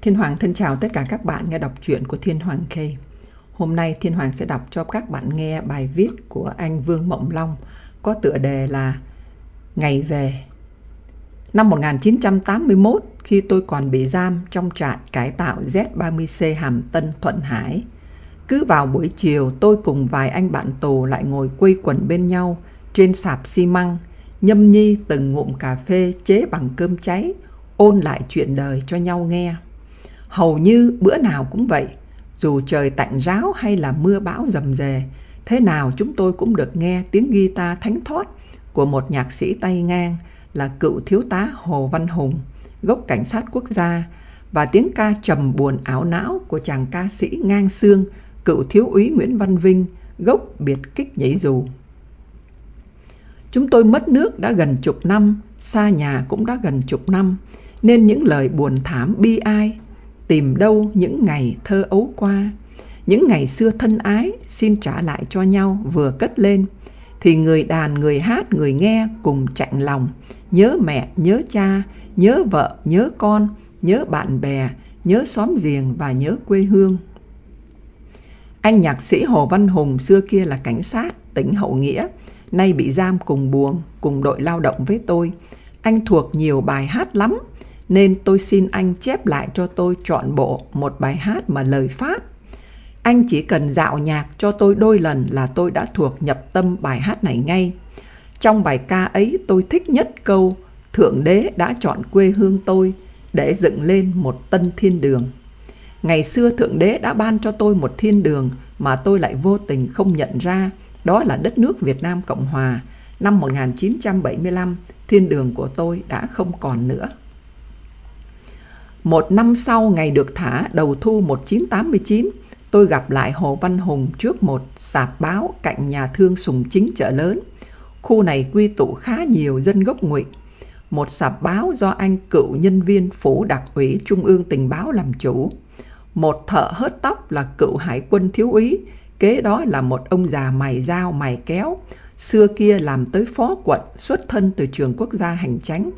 Thiên Hoàng thân chào tất cả các bạn nghe đọc truyện của Thiên Hoàng K. Hôm nay Thiên Hoàng sẽ đọc cho các bạn nghe bài viết của anh Vương Mộng Long có tựa đề là Ngày về. Năm 1981, khi tôi còn bị giam trong trại cải tạo Z30C Hàm Tân, Thuận Hải, cứ vào buổi chiều tôi cùng vài anh bạn tù lại ngồi quây quần bên nhau trên sạp xi măng, nhâm nhi từng ngụm cà phê chế bằng cơm cháy, ôn lại chuyện đời cho nhau nghe. Hầu như bữa nào cũng vậy, dù trời tạnh ráo hay là mưa bão rầm rề, thế nào chúng tôi cũng được nghe tiếng guitar thánh thót của một nhạc sĩ tay ngang là cựu thiếu tá Hồ Văn Hùng, gốc cảnh sát quốc gia, và tiếng ca trầm buồn ảo não của chàng ca sĩ ngang xương cựu thiếu úy Nguyễn Văn Vinh, gốc biệt kích nhảy dù. Chúng tôi mất nước đã gần chục năm, xa nhà cũng đã gần chục năm, nên những lời buồn thảm bi ai tìm đâu những ngày thơ ấu qua, những ngày xưa thân ái xin trả lại cho nhau vừa cất lên, thì người đàn, người hát, người nghe cùng chạnh lòng, nhớ mẹ, nhớ cha, nhớ vợ, nhớ con, nhớ bạn bè, nhớ xóm giềng và nhớ quê hương. Anh nhạc sĩ Hồ Văn Hùng xưa kia là cảnh sát tỉnh Hậu Nghĩa, nay bị giam cùng buồng, cùng đội lao động với tôi. Anh thuộc nhiều bài hát lắm, nên tôi xin anh chép lại cho tôi trọn bộ một bài hát mà lời phát. Anh chỉ cần dạo nhạc cho tôi đôi lần là tôi đã thuộc nhập tâm bài hát này ngay. Trong bài ca ấy tôi thích nhất câu Thượng Đế đã chọn quê hương tôi để dựng lên một tân thiên đường. Ngày xưa Thượng Đế đã ban cho tôi một thiên đường mà tôi lại vô tình không nhận ra, đó là đất nước Việt Nam Cộng Hòa. Năm 1975, thiên đường của tôi đã không còn nữa. Một năm sau ngày được thả, đầu thu 1989, tôi gặp lại Hồ Văn Hùng trước một sạp báo cạnh nhà thương Sùng Chính chợ lớn. Khu này quy tụ khá nhiều dân gốc Ngụy. Một sạp báo do anh cựu nhân viên Phủ Đặc ủy Trung ương Tình báo làm chủ. Một thợ hớt tóc là cựu hải quân thiếu úy, kế đó là một ông già mày dao mày kéo, xưa kia làm tới phó quận, xuất thân từ trường quốc gia hành chánh.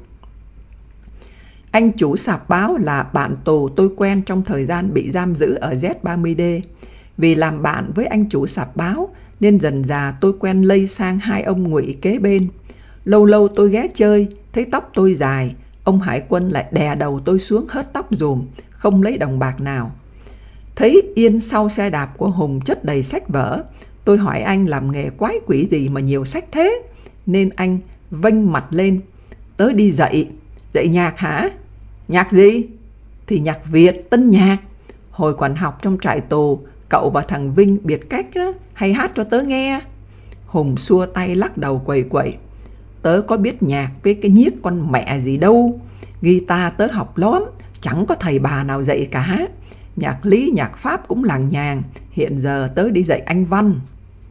Anh chủ sạp báo là bạn tù tôi quen trong thời gian bị giam giữ ở Z30D. Vì làm bạn với anh chủ sạp báo nên dần dà tôi quen lây sang hai ông Ngụy kế bên. Lâu lâu tôi ghé chơi, thấy tóc tôi dài, ông hải quân lại đè đầu tôi xuống hớt tóc dùm, không lấy đồng bạc nào. Thấy yên sau xe đạp của Hùng chất đầy sách vở, tôi hỏi anh làm nghề quái quỷ gì mà nhiều sách thế, nên anh vênh mặt lên. Tớ đi dạy nhạc hả? Nhạc gì? Thì nhạc Việt, tân nhạc. Hồi còn học trong trại tù, cậu và thằng Vinh biệt cách đó, hay hát cho tớ nghe. Hùng xua tay lắc đầu quẩy quẩy. Tớ có biết nhạc với cái nhiếc con mẹ gì đâu. Guitar tớ học lóm, chẳng có thầy bà nào dạy cả. Nhạc lý, nhạc Pháp cũng làng nhàng. Hiện giờ tớ đi dạy anh Văn.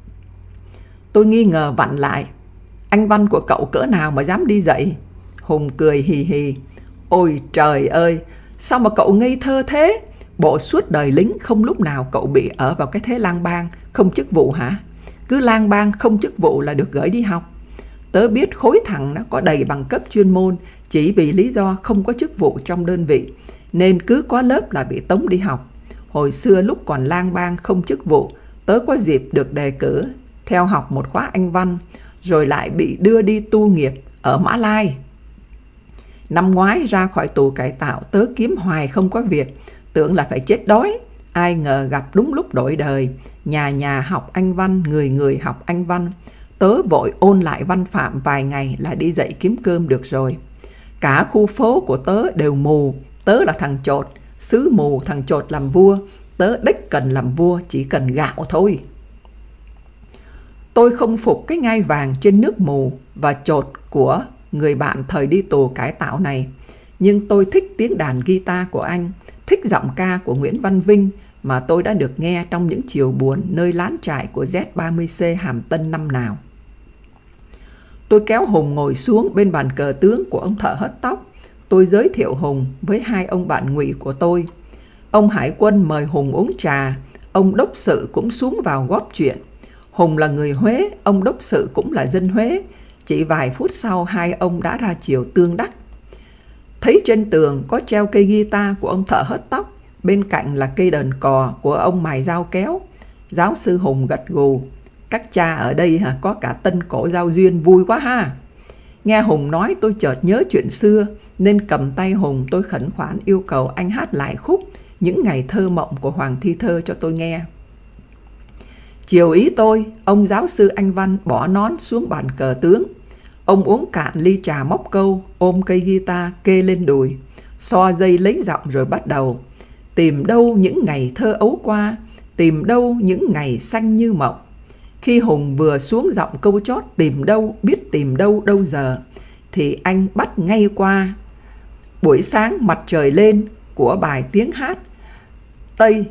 Tôi nghi ngờ vặn lại. Anh Văn của cậu cỡ nào mà dám đi dạy? Hùng cười hì hì. Ôi trời ơi, sao mà cậu ngây thơ thế? Bộ suốt đời lính không lúc nào cậu bị ở vào cái thế lang bang, không chức vụ hả? Cứ lang bang không chức vụ là được gửi đi học. Tớ biết khối thằng nó có đầy bằng cấp chuyên môn, chỉ vì lý do không có chức vụ trong đơn vị, nên cứ có lớp là bị tống đi học. Hồi xưa lúc còn lang bang không chức vụ, tớ có dịp được đề cử theo học một khóa Anh Văn, rồi lại bị đưa đi tu nghiệp ở Mã Lai. Năm ngoái ra khỏi tù cải tạo, tớ kiếm hoài không có việc, tưởng là phải chết đói. Ai ngờ gặp đúng lúc đổi đời, nhà nhà học Anh Văn, người người học Anh Văn. Tớ vội ôn lại văn phạm vài ngày là đi dạy kiếm cơm được rồi. Cả khu phố của tớ đều mù, tớ là thằng chột, xứ mù thằng chột làm vua, tớ đếch cần làm vua, chỉ cần gạo thôi. Tôi không phục cái ngai vàng trên nước mù và chột của người bạn thời đi tù cải tạo này, nhưng tôi thích tiếng đàn guitar của anh, thích giọng ca của Nguyễn Văn Vinh mà tôi đã được nghe trong những chiều buồn nơi lán trại của Z30C Hàm Tân năm nào. Tôi kéo Hùng ngồi xuống bên bàn cờ tướng của ông thợ hớt tóc. Tôi giới thiệu Hùng với hai ông bạn Ngụy của tôi. Ông hải quân mời Hùng uống trà, ông đốc sự cũng xuống vào góp chuyện. Hùng là người Huế, ông đốc sự cũng là dân Huế. Chỉ vài phút sau hai ông đã ra chiều tương đắc. Thấy trên tường có treo cây guitar của ông thợ hớt tóc, Bên cạnh là cây đờn cò của ông mài dao kéo. Giáo sư Hùng gật gù. Các cha ở đây có cả tân cổ giao duyên, vui quá ha. Nghe Hùng nói tôi chợt nhớ chuyện xưa, nên cầm tay Hùng tôi khẩn khoản yêu cầu anh hát lại khúc Những Ngày Thơ Mộng của Hoàng Thi Thơ cho tôi nghe. Chiều ý tôi, ông giáo sư Anh Văn bỏ nón xuống bàn cờ tướng. Ông uống cạn ly trà móc câu, ôm cây guitar kê lên đùi, so dây lấy giọng rồi bắt đầu. Tìm đâu những ngày thơ ấu qua, tìm đâu những ngày xanh như mộng. Khi Hùng vừa xuống giọng câu chót tìm đâu, biết tìm đâu đâu giờ, thì anh bắt ngay qua Buổi Sáng Mặt Trời Lên của bài tiếng hát Tây.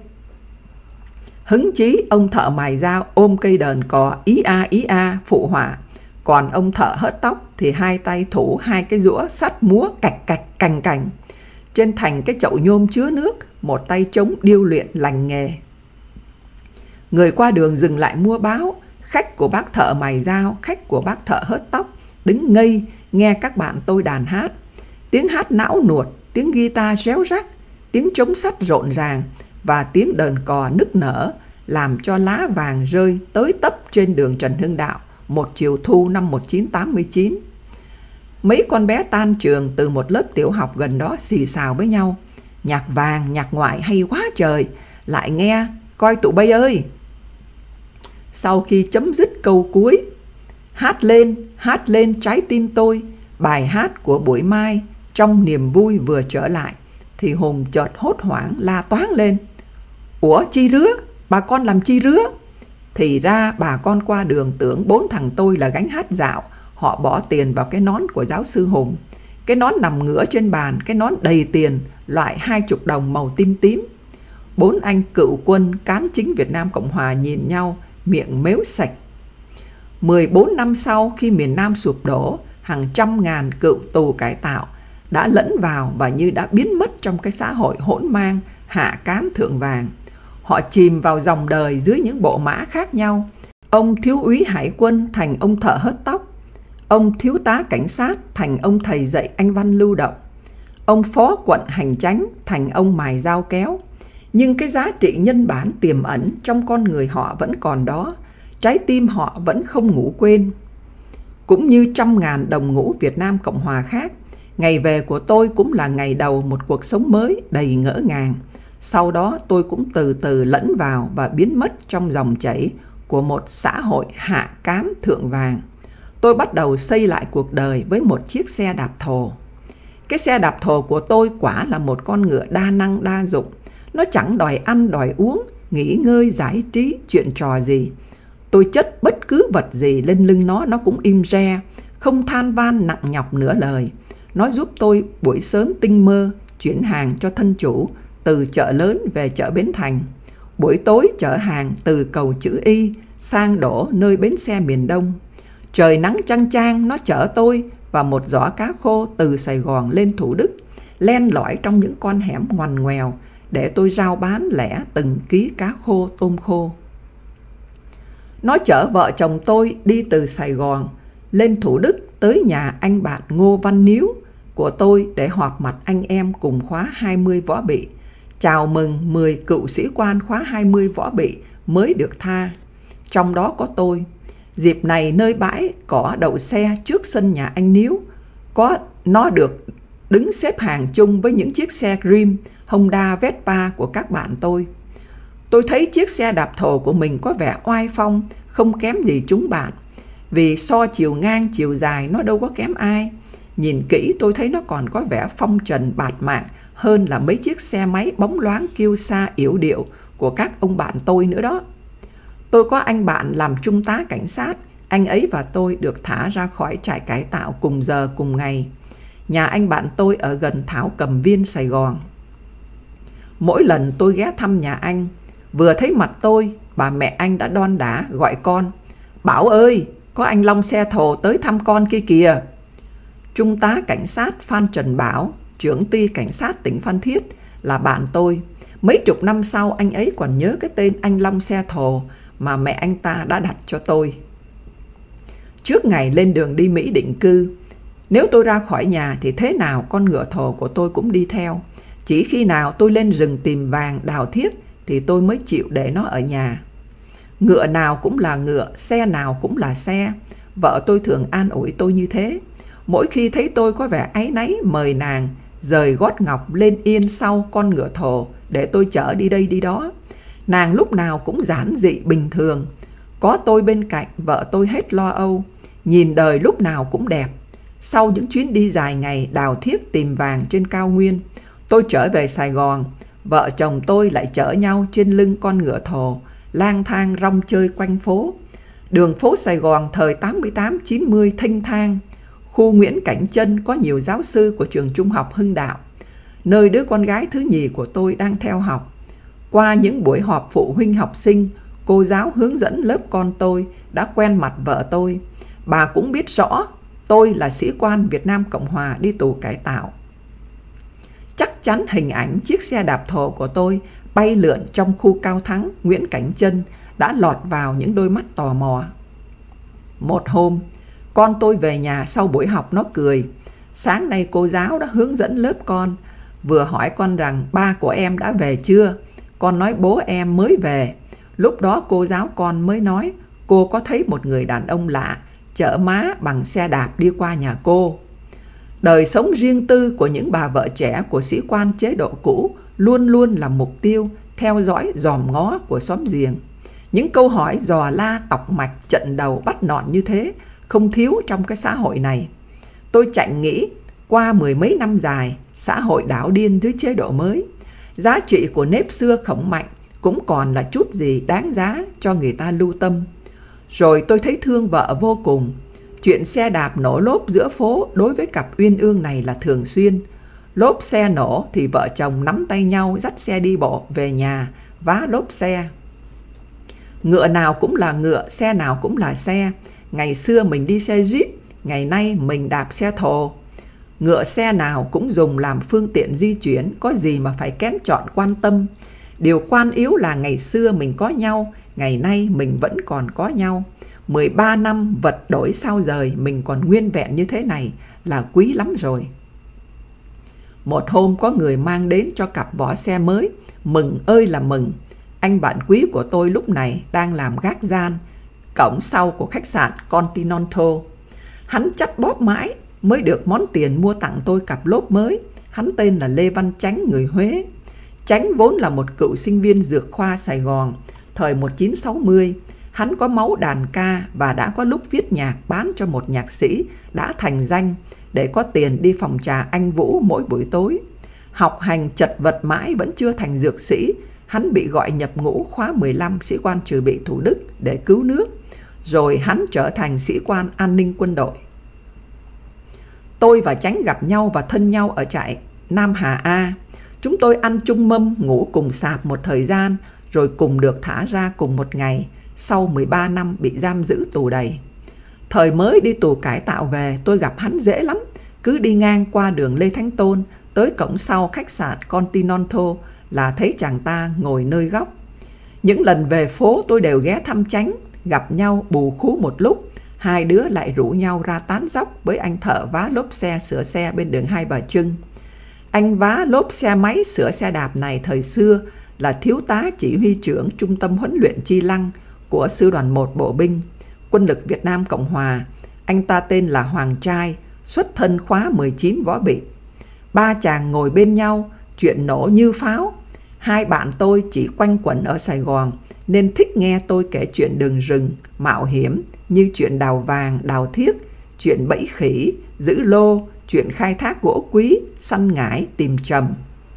Hứng chí ông thợ mài dao ôm cây đờn cò ý a phụ họa. Còn ông thợ hớt tóc thì hai tay thủ hai cái giũa sắt múa cạch cạch cành cành. Trên thành cái chậu nhôm chứa nước, một tay trống điêu luyện lành nghề. Người qua đường dừng lại mua báo. Khách của bác thợ mài dao, khách của bác thợ hớt tóc đứng ngây nghe các bạn tôi đàn hát. Tiếng hát não nuột, tiếng guitar réo rắt, tiếng trống sắt rộn ràng và tiếng đờn cò nức nở làm cho lá vàng rơi tới tấp trên đường Trần Hưng Đạo một chiều thu năm 1989. Mấy con bé tan trường từ một lớp tiểu học gần đó xì xào với nhau. Nhạc vàng, nhạc ngoại hay quá trời, lại nghe coi tụi bay ơi. Sau khi chấm dứt câu cuối, hát lên trái tim tôi, bài hát của buổi mai trong niềm vui vừa trở lại, thì Hùng chợt hốt hoảng la toáng lên. Ủa chi rứa, bà con làm chi rứa? Thì ra bà con qua đường tưởng 4 thằng tôi là gánh hát dạo. Họ bỏ tiền vào cái nón của giáo sư Hùng. Cái nón nằm ngửa trên bàn, cái nón đầy tiền, loại 20 đồng màu tím tím. 4 anh cựu quân cán chính Việt Nam Cộng Hòa nhìn nhau, miệng mếu sạch. 14 năm sau, khi miền Nam sụp đổ, hàng trăm ngàn cựu tù cải tạo đã lẫn vào và như đã biến mất trong cái xã hội hỗn mang hạ cám thượng vàng. Họ chìm vào dòng đời dưới những bộ mã khác nhau. Ông thiếu úy hải quân thành ông thợ hớt tóc. Ông thiếu tá cảnh sát thành ông thầy dạy Anh văn lưu động. Ông phó quận hành chánh thành ông mài dao kéo. Nhưng cái giá trị nhân bản tiềm ẩn trong con người họ vẫn còn đó. Trái tim họ vẫn không ngủ quên. Cũng như trăm ngàn đồng ngũ Việt Nam Cộng Hòa khác, ngày về của tôi cũng là ngày đầu một cuộc sống mới đầy ngỡ ngàng. Sau đó tôi cũng từ từ lẫn vào và biến mất trong dòng chảy của một xã hội hạ cám thượng vàng. Tôi bắt đầu xây lại cuộc đời với một chiếc xe đạp thồ. Cái xe đạp thồ của tôi quả là một con ngựa đa năng đa dụng. Nó chẳng đòi ăn đòi uống, nghỉ ngơi giải trí, chuyện trò gì. Tôi chất bất cứ vật gì lên lưng nó cũng im re, không than van nặng nhọc nửa lời. Nó giúp tôi buổi sớm tinh mơ chuyển hàng cho thân chủ từ chợ lớn về chợ Bến Thành. Buổi tối chở hàng từ cầu chữ Y sang đổ nơi bến xe miền Đông. Trời nắng chang chang, nó chở tôi và một giỏ cá khô từ Sài Gòn lên Thủ Đức, len lỏi trong những con hẻm ngoằn ngoèo để tôi rao bán lẻ từng ký cá khô tôm khô. Nó chở vợ chồng tôi đi từ Sài Gòn lên Thủ Đức tới nhà anh bạn Ngô Văn Níu của tôi để họp mặt anh em cùng khóa 20 võ bị, chào mừng 10 cựu sĩ quan khóa 20 võ bị mới được tha. Trong đó có tôi. Dịp này nơi bãi cỏ đậu xe trước sân nhà anh Níu, nó được đứng xếp hàng chung với những chiếc xe Dream, Honda, Vespa của các bạn tôi. Tôi thấy chiếc xe đạp thồ của mình có vẻ oai phong, không kém gì chúng bạn. Vì so chiều ngang chiều dài nó đâu có kém ai. Nhìn kỹ tôi thấy nó còn có vẻ phong trần bạt mạng hơn là mấy chiếc xe máy bóng loáng kiêu sa yểu điệu của các ông bạn tôi nữa đó. Tôi có anh bạn làm trung tá cảnh sát. Anh ấy và tôi được thả ra khỏi trại cải tạo cùng giờ cùng ngày. Nhà anh bạn tôi ở gần Thảo Cầm Viên, Sài Gòn. Mỗi lần tôi ghé thăm nhà anh, vừa thấy mặt tôi, bà mẹ anh đã đon đả gọi con. Bảo ơi, có anh Long xe thồ tới thăm con kia kìa. Trung tá cảnh sát Phan Trần Bảo, trưởng ty cảnh sát tỉnh Phan Thiết, là bạn tôi. Mấy chục năm sau anh ấy còn nhớ cái tên anh Long xe thồ mà mẹ anh ta đã đặt cho tôi. Trước ngày lên đường đi Mỹ định cư, nếu tôi ra khỏi nhà thì thế nào con ngựa thồ của tôi cũng đi theo. Chỉ khi nào tôi lên rừng tìm vàng đào thiếc thì tôi mới chịu để nó ở nhà. Ngựa nào cũng là ngựa, xe nào cũng là xe. Vợ tôi thường an ủi tôi như thế. Mỗi khi thấy tôi có vẻ áy náy mời nàng rời gót ngọc lên yên sau con ngựa thồ để tôi chở đi đây đi đó. Nàng lúc nào cũng giản dị bình thường. Có tôi bên cạnh, vợ tôi hết lo âu, nhìn đời lúc nào cũng đẹp. Sau những chuyến đi dài ngày đào thiếc tìm vàng trên cao nguyên, tôi trở về Sài Gòn. Vợ chồng tôi lại chở nhau trên lưng con ngựa thồ, lang thang rong chơi quanh phố. Đường phố Sài Gòn thời 88-90 thênh thang. Khu Nguyễn Cảnh Trân có nhiều giáo sư của trường trung học Hưng Đạo, nơi đứa con gái thứ nhì của tôi đang theo học. Qua những buổi họp phụ huynh học sinh, cô giáo hướng dẫn lớp con tôi đã quen mặt vợ tôi. Bà cũng biết rõ tôi là sĩ quan Việt Nam Cộng Hòa đi tù cải tạo. Chắc chắn hình ảnh chiếc xe đạp thổ của tôi bay lượn trong khu Cao Thắng, Nguyễn Cảnh Trân đã lọt vào những đôi mắt tò mò. Một hôm, con tôi về nhà sau buổi học nó cười. Sáng nay cô giáo đã hướng dẫn lớp con, vừa hỏi con rằng ba của em đã về chưa. Con nói bố em mới về. Lúc đó cô giáo con mới nói cô có thấy một người đàn ông lạ chở má bằng xe đạp đi qua nhà cô. Đời sống riêng tư của những bà vợ trẻ của sĩ quan chế độ cũ luôn luôn là mục tiêu theo dõi dòm ngó của xóm giềng. Những câu hỏi dò la tọc mạch trận đầu bắt nọn như thế không thiếu trong cái xã hội này. Tôi chạnh nghĩ, qua mười mấy năm dài, xã hội đảo điên dưới chế độ mới, giá trị của nếp xưa khổng mạnh cũng còn là chút gì đáng giá cho người ta lưu tâm. Rồi tôi thấy thương vợ vô cùng. Chuyện xe đạp nổ lốp giữa phố đối với cặp uyên ương này là thường xuyên. Lốp xe nổ thì vợ chồng nắm tay nhau dắt xe đi bộ về nhà, vá lốp xe. Ngựa nào cũng là ngựa, xe nào cũng là xe. Ngày xưa mình đi xe Jeep, ngày nay mình đạp xe thồ. Ngựa xe nào cũng dùng làm phương tiện di chuyển, có gì mà phải kén chọn quan tâm. Điều quan yếu là ngày xưa mình có nhau, ngày nay mình vẫn còn có nhau. 13 năm vật đổi sao rời, mình còn nguyên vẹn như thế này là quý lắm rồi. Một hôm có người mang đến cho cặp vỏ xe mới, mừng ơi là mừng. Anh bạn quý của tôi lúc này đang làm gác gian cổng sau của khách sạn Continental. Hắn chắt bóp mãi mới được món tiền mua tặng tôi cặp lốp mới. Hắn tên là Lê Văn Chánh, người Huế. Chánh vốn là một cựu sinh viên dược khoa Sài Gòn thời 1960. Hắn có máu đàn ca và đã có lúc viết nhạc bán cho một nhạc sĩ đã thành danh để có tiền đi phòng trà anh Vũ mỗi buổi tối. Học hành chật vật mãi vẫn chưa thành dược sĩ. Hắn bị gọi nhập ngũ khóa 15 sĩ quan trừ bị Thủ Đức để cứu nước. Rồi hắn trở thành sĩ quan an ninh quân đội. Tôi và Chánh gặp nhau và thân nhau ở trại Nam Hà A. Chúng tôi ăn chung mâm, ngủ cùng sạp một thời gian, rồi cùng được thả ra cùng một ngày, sau 13 năm bị giam giữ tù đầy. Thời mới đi tù cải tạo về, tôi gặp hắn dễ lắm. Cứ đi ngang qua đường Lê Thánh Tôn, tới cổng sau khách sạn Continental là thấy chàng ta ngồi nơi góc. Những lần về phố tôi đều ghé thăm Chánh, gặp nhau bù khú một lúc. Hai đứa lại rủ nhau ra tán dóc với anh thợ vá lốp xe sửa xe bên đường Hai Bà Trưng. Anh vá lốp xe máy sửa xe đạp này thời xưa là thiếu tá chỉ huy trưởng Trung tâm huấn luyện Chi Lăng của Sư đoàn 1 Bộ binh, Quân lực Việt Nam Cộng Hòa. Anh ta tên là Hoàng Trai, xuất thân khóa 19 võ bị. Ba chàng ngồi bên nhau, chuyện nổ như pháo. Hai bạn tôi chỉ quanh quẩn ở Sài Gòn nên thích nghe tôi kể chuyện đường rừng, mạo hiểm như chuyện đào vàng, đào thiếc, chuyện bẫy khỉ, giữ lô, chuyện khai thác gỗ quý, săn ngải, tìm trầm.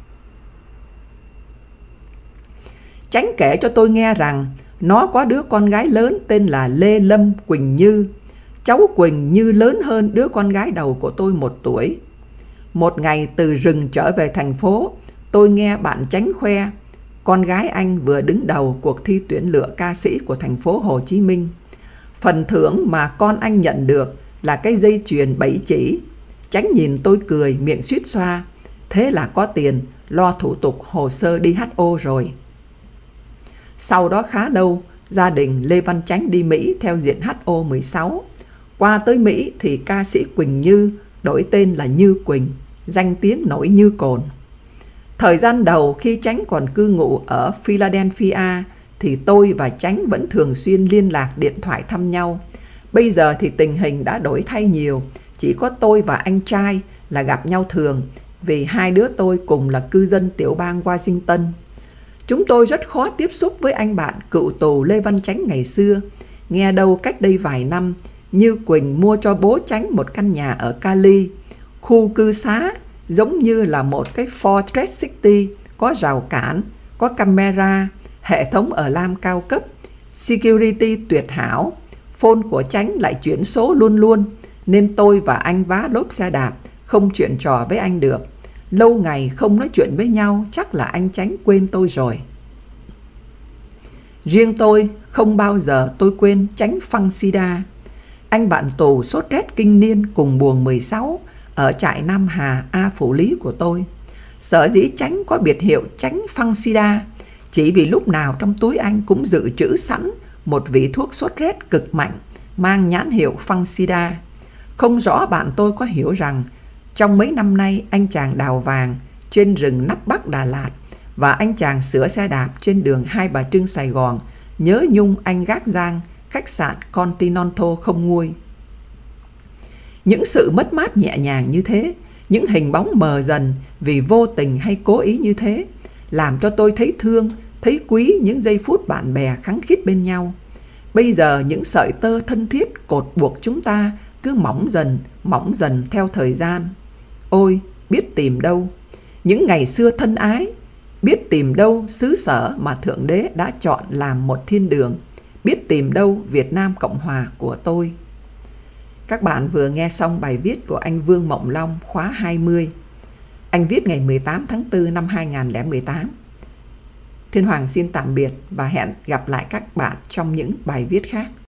Chánh kể cho tôi nghe rằng nó có đứa con gái lớn tên là Lê Lâm Quỳnh Như. Cháu Quỳnh Như lớn hơn đứa con gái đầu của tôi 1 tuổi. Một ngày từ rừng trở về thành phố, tôi nghe bạn Chánh khoe con gái anh vừa đứng đầu cuộc thi tuyển lựa ca sĩ của thành phố Hồ Chí Minh. Phần thưởng mà con anh nhận được là cái dây chuyền 7 chỉ. Chánh nhìn tôi cười, miệng suýt xoa. Thế là có tiền lo thủ tục hồ sơ đi HO rồi. Sau đó khá lâu, gia đình Lê Văn Chánh đi Mỹ theo diện HO 16. Qua tới Mỹ thì ca sĩ Quỳnh Như đổi tên là Như Quỳnh, danh tiếng nổi như cồn. Thời gian đầu khi Chánh còn cư ngụ ở Philadelphia thì tôi và Chánh vẫn thường xuyên liên lạc điện thoại thăm nhau. Bây giờ thì tình hình đã đổi thay nhiều, chỉ có tôi và anh trai là gặp nhau thường vì hai đứa tôi cùng là cư dân tiểu bang Washington. Chúng tôi rất khó tiếp xúc với anh bạn cựu tù Lê Văn Chánh ngày xưa. Nghe đâu cách đây vài năm, Như Quỳnh mua cho bố Chánh một căn nhà ở Cali, khu cư xá giống như là một cái Fortress City, có rào cản, có camera, hệ thống ở lam cao cấp, security tuyệt hảo. Phone của Chánh lại chuyển số luôn luôn, nên tôi và anh vá lốp xe đạp, không chuyện trò với anh được. Lâu ngày không nói chuyện với nhau, chắc là anh Chánh quên tôi rồi. Riêng tôi, không bao giờ tôi quên Chánh Phăng Sida, anh bạn tù sốt rét kinh niên cùng buồng 16 ở trại Nam Hà, A Phủ Lý của tôi. Sở dĩ Chánh có biệt hiệu Chánh Phăng Sida chỉ vì lúc nào trong túi anh cũng dự trữ sẵn một vị thuốc sốt rét cực mạnh mang nhãn hiệu Phăng Sida. Không rõ bạn tôi có hiểu rằng trong mấy năm nay anh chàng đào vàng trên rừng nắp Bắc Đà Lạt và anh chàng sửa xe đạp trên đường Hai Bà Trưng Sài Gòn nhớ nhung anh gác giang khách sạn Continental không nguôi. Những sự mất mát nhẹ nhàng như thế, những hình bóng mờ dần vì vô tình hay cố ý như thế, làm cho tôi thấy thương, thấy quý những giây phút bạn bè khăng khít bên nhau. Bây giờ những sợi tơ thân thiết cột buộc chúng ta cứ mỏng dần theo thời gian. Ôi, biết tìm đâu những ngày xưa thân ái, biết tìm đâu xứ sở mà Thượng Đế đã chọn làm một thiên đường, biết tìm đâu Việt Nam Cộng Hòa của tôi. Các bạn vừa nghe xong bài viết của anh Vương Mộng Long, khóa 20. Anh viết ngày 18 tháng 4 năm 2018. Thiên Hoàng xin tạm biệt và hẹn gặp lại các bạn trong những bài viết khác.